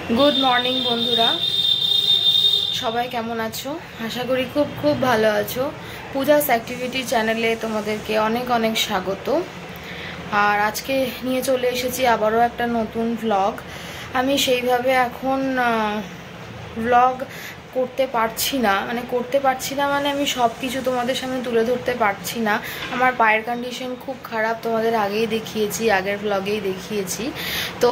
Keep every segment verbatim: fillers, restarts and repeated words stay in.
Good morning बंधुरा सबाई केमन आछो आशा करी खूब खूब भालो आछो। पूजास एक्टिविटी चैनेले तोमादेरके अनेक अनेक स्वागत। और आज के निये चले एसेछि आबारो एकटा नतून व्लग। आमी सेइभावे एखन व्लग करते पारछि ना, माने करते पारछि ना माने आमी सबकिछु तोमादेर सामने तुले धरते पारछि ना। आमार पायेर कन्डिशन खूब खाराप, तोमादेर आगेई देखिएछि, आगेर व्लगेई देखिएछि। तो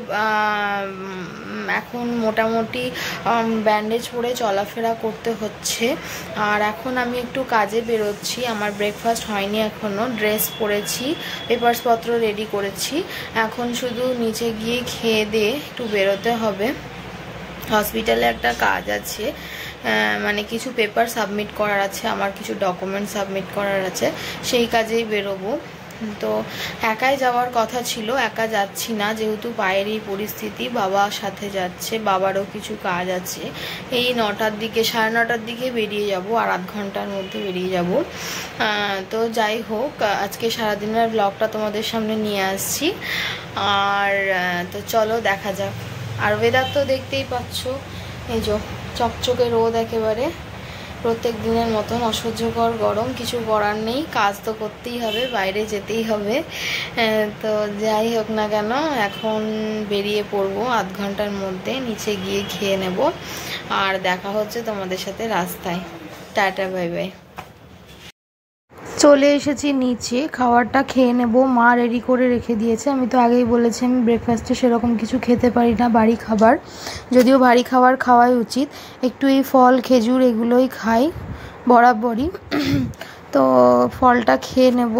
এখন মোটামুটি ব্যান্ডেজ পরে চলাফেরা করতে হচ্ছে। আর এখন আমি একটু কাজে বেরোচ্ছি। আমার ব্রেকফাস্ট হয়নি এখনো, ড্রেস পরেছি, পেপারসপত্র রেডি করেছি। এখন শুধু নিচে গিয়ে খেয়ে দিয়ে একটু বেরোতে হবে। হসপিটালে একটা কাজ আছে, মানে কিছু পেপার সাবমিট করার আছে, আমার কিছু ডকুমেন্ট সাবমিট করার আছে, সেই কাজেই বেরোবো। তো একাই যাওয়ার কথা ছিল, একা যাচ্ছি না, যেহেতু পায়ের এই পরিস্থিতি। বাবা সাথে যাচ্ছে, বাবারও কিছু কাজ আছে। এই নটার দিকে, সাড়ে নটার দিকে বেরিয়ে যাব, আর আধ ঘন্টার মধ্যে বেরিয়ে যাব। তো যাই হোক, আজকে সারাদিনের ব্লগটা তোমাদের সামনে নিয়ে আসছি। আর তো চলো দেখা যাক। আর ওয়েদার তো দেখতেই পাচ্ছ, এই যে চকচকে রোদ একেবারে, প্রত্যেক দিনের মতন অসহ্যকর গরম। কিছু করার নেই, কাজ তো করতেই হবে, বাইরে যেতেই হবে। তো যাই হোক না কেন, এখন বেরিয়ে পড়বো আধ ঘন্টার মধ্যে, নিচে গিয়ে খেয়ে নেব। আর দেখা হচ্ছে তোমাদের সাথে রাস্তায়। Tata, bye bye. চলে এসেছি নিচে, খাবারটা খেয়ে নেব। মা রেডি করে রেখে দিয়েছে। আমি তো আগেই বলেছি আমি ব্রেকফাস্টে সেরকম কিছু খেতে পারি না, ভারী খাবার, যদিও ভারী খাবার খাওয়াই উচিত। একটু এই ফল খেজুর এগুলোই খাই বরাবরই। তো ফলটা খেয়ে নেব।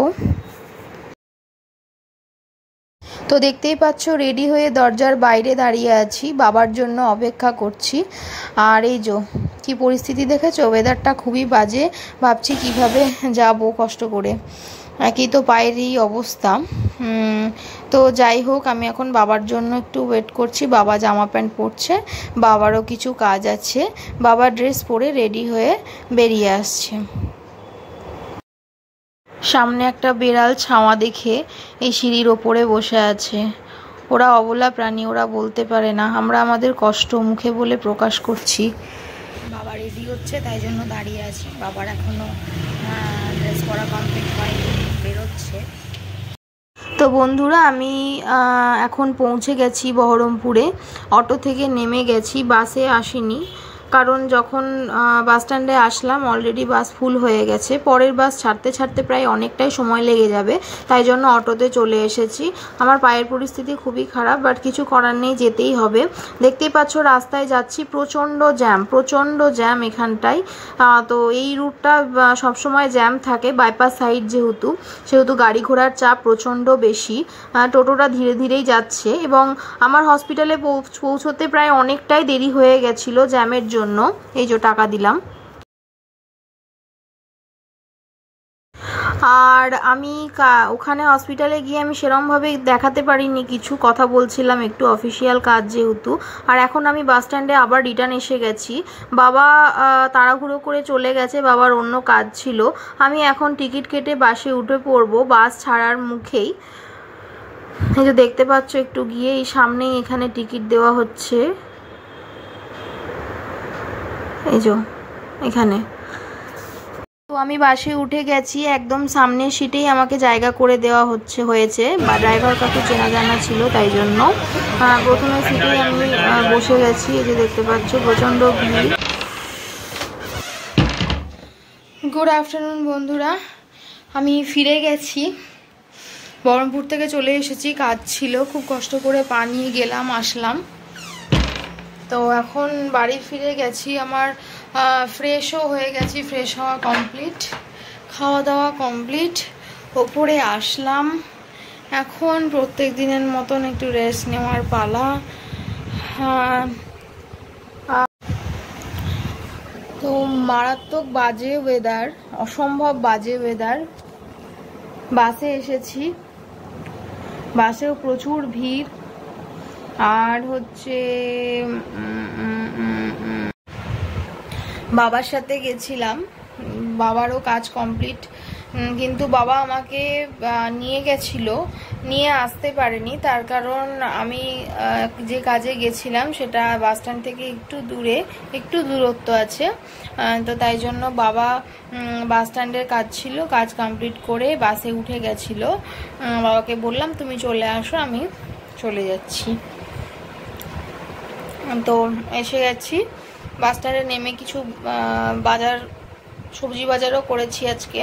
তো দেখতেই পাচ্ছ রেডি হয়ে দরজার বাইরে দাঁড়িয়ে আছি, বাবার জন্য অপেক্ষা করছি। আর এই যে কি পরিস্থিতি দেখেছো, ওয়েদারটা খুবই বাজে। ভাবছি কিভাবে যাব কষ্ট করে, একই তো পায়ের এই অবস্থা। তো যাই হোক, আমি এখন বাবার জন্য একটু ওয়েট করছি। বাবা জামা প্যান্ট পরছে, বাবারও কিছু কাজ আছে। বাবা ড্রেস পরে রেডি হয়ে বেরিয়ে আসছে। সামনে একটা বেড়াল ছাওয়া দেখে এই সিঁড়ির ওপরে বসে আছে। ওরা অবলা প্রাণী, ওরা বলতে পারে না, আমরা আমাদের কষ্ট মুখে বলে প্রকাশ করছি। বাবা রেডি হচ্ছে, তাই জন্য দাঁড়িয়ে আছি। বাবার এখনো ড্রেস পরা কমপ্লিট হয়নি, বেরোচ্ছে। তো বন্ধুরা, আমি এখন পৌঁছে গেছি বহরমপুরে। অটো থেকে নেমে গেছি, বাসে আসিনি, কারণ যখন বাস স্ট্যান্ডে আসলাম অলরেডি বাস ফুল হয়ে গেছে। পরের বাস ছাড়তে ছাড়তে প্রায় অনেকটাই সময় লেগে যাবে, তাই জন্য অটোতে চলে এসেছি। আমার পায়ের পরিস্থিতি খুবই খারাপ, বাট কিছু করার নেই, যেতেই হবে। দেখতেই পাচ্ছ রাস্তায় যাচ্ছি, প্রচণ্ড জ্যাম, প্রচণ্ড জ্যাম এখানটায়। তো এই রুটটা সবসময় জ্যাম থাকে, বাইপাস সাইড যেহেতু, সেহেতু গাড়ি ঘোড়ার চাপ প্রচণ্ড বেশি। টোটোটা ধীরে ধীরেই যাচ্ছে, এবং আমার হসপিটালে পৌঁছতে প্রায় অনেকটাই দেরি হয়ে গেছিলো জ্যামের জন্য। এই যে টাকা দিলাম। আর আমি ওখানে হসপিটালে গিয়ে আমি সেরমভাবে দেখাতে পারিনি কিছু, কথা বলছিলাম একটু, অফিসিয়াল কাজ যেহেতু। আর এখন আমি বাস স্ট্যান্ডে আবার রিটার্ন এসে গেছি। বাবা তাড়াহুড়ো করে চলে গেছে, বাবার অন্য কাজ ছিল। আমি এখন টিকিট কেটে বাসে উঠে পড়বো, বাস ছাড়ার মুখেই। এই যে দেখতে পাচ্ছ, একটু গিয়ে এই সামনেই এখানে টিকিট দেওয়া হচ্ছে, এই যে এখানে। তো আমি বাসে উঠে গেছি, একদম সামনের সিটেই আমাকে জায়গা করে দেওয়া হচ্ছে হয়েছে, বা ড্রাইভার কাকু চেনা জানা ছিল, তাই জন্য প্রথমে সিটেই আমি বসে গেছি। এই যে দেখতে পাচ্ছ প্রচণ্ড ভিড়। গুড আফটারনুন বন্ধুরা, আমি ফিরে গেছি, বহরমপুর থেকে চলে এসেছি। কাজ ছিল, খুব কষ্ট করে পা নিয়ে গেলাম, আসলাম। তো এখন বাড়ি ফিরে গেছি, আমার ফ্রেশও হয়ে গেছি, ফ্রেশ হওয়া কমপ্লিট, খাওয়া দাওয়া কমপ্লিট, ওপরে আসলাম। এখন প্রত্যেক দিনের মতন একটু রেস্ট নেওয়ার পালা। তো মারাত্মক বাজে ওয়েদার, অসম্ভব বাজে ওয়েদার। বাসে এসেছি, বাসেও প্রচুর ভিড়। আর হচ্ছে বাবার সাথে গেছিলাম, বাবারও কাজ কমপ্লিট কিন্তু বাবা আমাকে নিয়ে গেছিল, নিয়ে আসতে পারেনি। তার কারণ আমি যে কাজে গেছিলাম সেটা বাস স্ট্যান্ড থেকে একটু দূরে, একটু দূরত্ব আছে। তো তাই জন্য বাবা বাস স্ট্যান্ডের কাজ ছিল, কাজ কমপ্লিট করে বাসে উঠে গেছিল। বাবাকে বললাম তুমি চলে আসো, আমি চলে যাচ্ছি। তো এসে গেছি বাস স্ট্যান্ডে নেমে কিছু বাজার, সবজি বাজারও করেছি আজকে।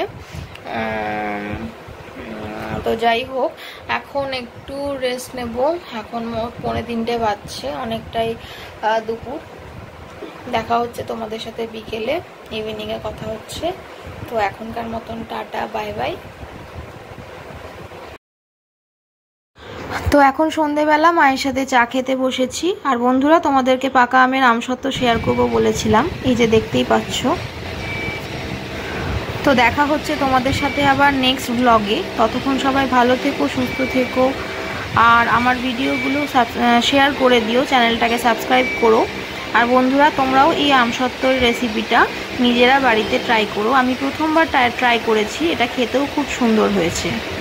তো যাই হোক, এখন একটু রেস্ট নেব। এখন মোট পৌনে তিনটে বাজছে, অনেকটাই দুপুর। দেখা হচ্ছে তোমাদের সাথে বিকেলে, ইভিনিংয়ে কথা হচ্ছে। তো এখনকার মতন টাটা, বাই বাই। তো এখন সন্ধেবেলা মায়ের সাথে চা খেতে বসেছি। আর বন্ধুরা, তোমাদেরকে পাকা আমের আমসত্ত্ব শেয়ার করবো বলেছিলাম, এই যে দেখতেই পাচ্ছ। তো দেখা হচ্ছে তোমাদের সাথে আবার নেক্সট ব্লগে। ততক্ষণ সবাই ভালো থেকো, সুস্থ থেকো, আর আমার ভিডিওগুলো শেয়ার করে দিও, চ্যানেলটাকে সাবস্ক্রাইব করো। আর বন্ধুরা, তোমরাও এই আমসত্ত্বর রেসিপিটা নিজেরা বাড়িতে ট্রাই করো। আমি প্রথমবার ট্রাই করেছি, এটা খেতেও খুব সুন্দর হয়েছে।